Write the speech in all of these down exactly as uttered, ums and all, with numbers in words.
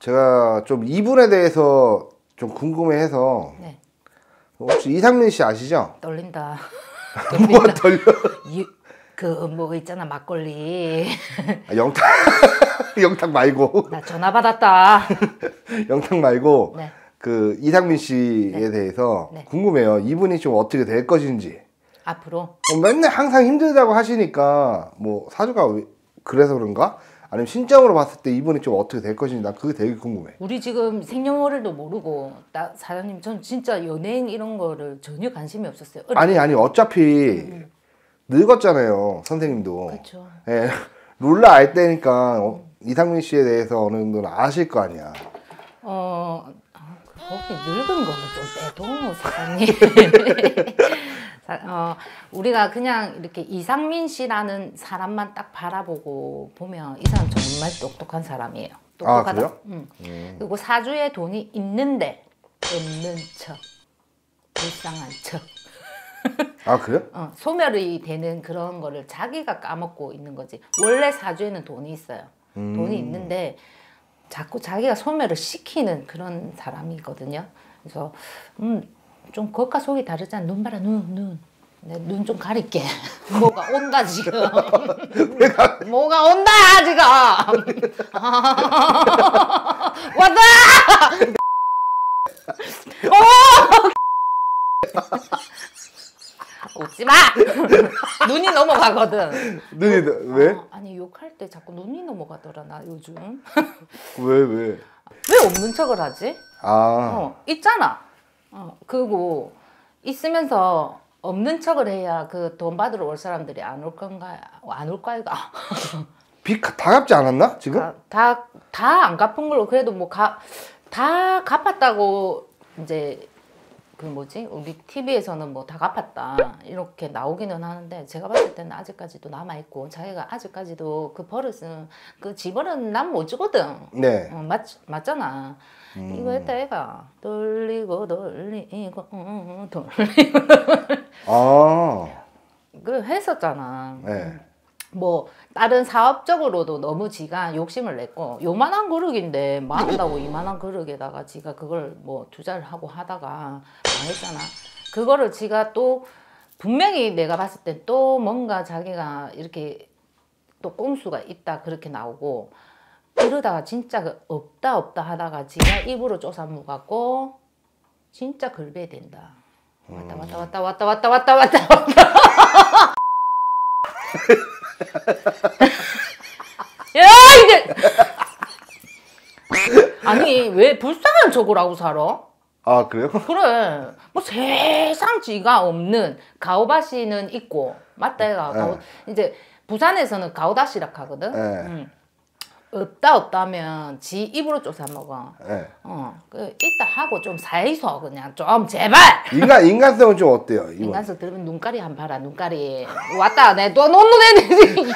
제가 좀 이분에 대해서 좀 궁금해해서. 네. 혹시 이상민 씨 아시죠? 떨린다. 뭐 떨려? 그 뭐 있잖아, 막걸리. 아, 영탁 영탁 말고. 나 전화 받았다. 영탁 말고. 네. 그 이상민 씨에 네. 대해서 네. 궁금해요. 이분이 좀 어떻게 될 것인지. 앞으로. 맨날 항상 힘들다고 하시니까 뭐 사주가 그래서 그런가? 아니면 신점으로 봤을 때 이분이 좀 어떻게 될 것인지 나 그게 되게 궁금해. 우리 지금 생년월일도 모르고 나 사장님 전 진짜 연예인 이런 거를 전혀 관심이 없었어요. 아니 아니 어차피 음. 늙었잖아요 선생님도. 그렇죠. 예, 룰라 알 때니까 어, 이상민 씨에 대해서 어느 정도는 아실 거 아니야. 어 거기 늙은 거는 좀 빼도 사장님. 어, 우리가 그냥 이렇게 이상민 씨라는 사람만 딱 바라보고 보면 이 사람 정말 똑똑한 사람이에요. 똑똑하다. 아, 그래요? 응. 음. 그리고 사주에 돈이 있는데 없는 척, 불쌍한 척. 아, 그래요? 어, 소멸이 되는 그런 거를 자기가 까먹고 있는 거지. 원래 사주에는 돈이 있어요. 음. 돈이 있는데 자꾸 자기가 소멸을 시키는 그런 사람이거든요. 그래서 음. 좀 겉과 속이 다르잖아. 눈 봐라, 눈, 눈. 내 눈 좀 가릴게. 뭐가 온다, 지금. 뭐가 온다, 지금. 왔다! 웃지 마! 눈이 넘어가거든. 눈이, 왜? 어, 아니, 욕할 때 자꾸 눈이 넘어가더라, 나 요즘. 왜, 왜? 왜 없는 척을 하지? 아. 어, 있잖아. 어, 그리고 있으면서 없는 척을 해야 그 돈 받으러 올 사람들이 안 올 건가, 안 올 거야. 빚 다 갚지 않았나 지금? 다 다 안 갚은 걸로 그래도 뭐 가 다 갚았다고 이제 그 뭐지 우리 티비에서는 뭐 다 갚았다 이렇게 나오기는 하는데 제가 봤을 때는 아직까지도 남아 있고 자기가 아직까지도 그 버릇은 그 지버릇은 난 못 주거든. 네. 어, 맞 맞잖아. 음. 이거 했다 애가 돌리고 돌리고 음, 돌리고 아. 그 했었잖아. 네. 뭐 다른 사업적으로도 너무 지가 욕심을 냈고 요만한 그릇인데 많다고 이만한 그릇에다가 지가 그걸 뭐 투자를 하고 하다가 망했잖아. 그거를 지가 또 분명히 내가 봤을 때 또 뭔가 자기가 이렇게 또 꼼수가 있다 그렇게 나오고 이러다가 진짜 그 없다 없다 하다가 지가 입으로 쫓아먹었고 진짜 걸배 된다. 왔다 왔다 왔다 왔다 왔다 왔다 왔다 왔다. 야 이게 아니 왜 불쌍한 척을 하고 살아? 아 그래요? 그래 뭐 세상 지가 없는 가오바시는 있고 맞다 얘가 네. 가오, 이제 부산에서는 가오다시라 하거든. 네. 응. 없다 없다면 지 입으로 쫓아 먹어. 네. 어, 그 있다 하고 좀 사이소 그냥 좀 제발. 인간 인간성은 좀 어때요? 이분? 인간성 들으면 눈깔이 한 봐라 눈깔이 왔다 내 또 놓는 애들이.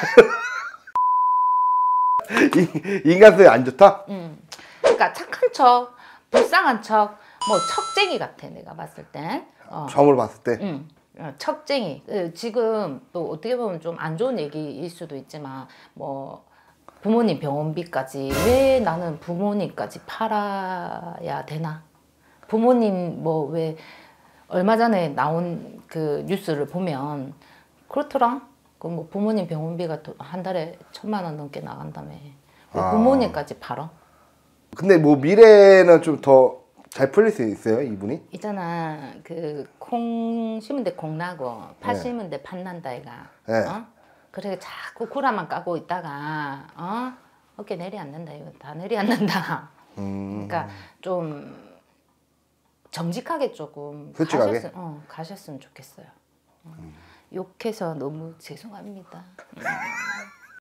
인간성이 안 좋다? 응. 그러니까 착한 척, 불쌍한 척, 뭐 척쟁이 같아 내가 봤을 때. 어. 점을 봤을 때. 응. 어, 척쟁이. 지금 또 어떻게 보면 좀 안 좋은 얘기일 수도 있지만 뭐. 부모님 병원비까지 왜 나는 부모님까지 팔아야 되나? 부모님 뭐 왜 얼마 전에 나온 그 뉴스를 보면 그렇더라. 그 뭐 부모님 병원비가 한 달에 천만 원 넘게 나간다며. 왜 아. 부모님까지 팔아? 근데 뭐 미래는 좀 더 잘 풀릴 수 있어요 이분이? 있잖아 그 콩 심은 데 콩 나고 팥 네. 심은 데 팥 난다 이가. 네. 어? 그래 자꾸 구라만 까고 있다가 어? 어깨 내리앉는다 이거 다 내리앉는다. 음. 그러니까 좀 정직하게 조금 솔직하게? 가셨으, 어, 가셨으면 좋겠어요. 어. 음. 욕해서 너무 죄송합니다. 음.